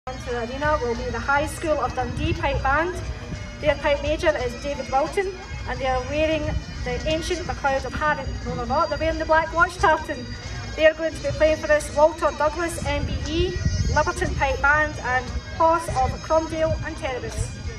To the arena will be the High School of Dundee Pipe Band. Their pipe major is David Wilton, and they are wearing the ancient MacLeod of Harran. No, they're not, they're wearing the black watch tartan. They are going to be playing for us Walter Douglas MBE, Liberton Pipe Band and Hoss of Cromdale and Terabus.